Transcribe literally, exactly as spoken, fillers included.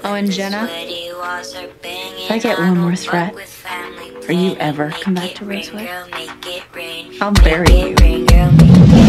Oh, and Jenna, if I get one more threat, or you ever come back to Roseway, I'll bury you.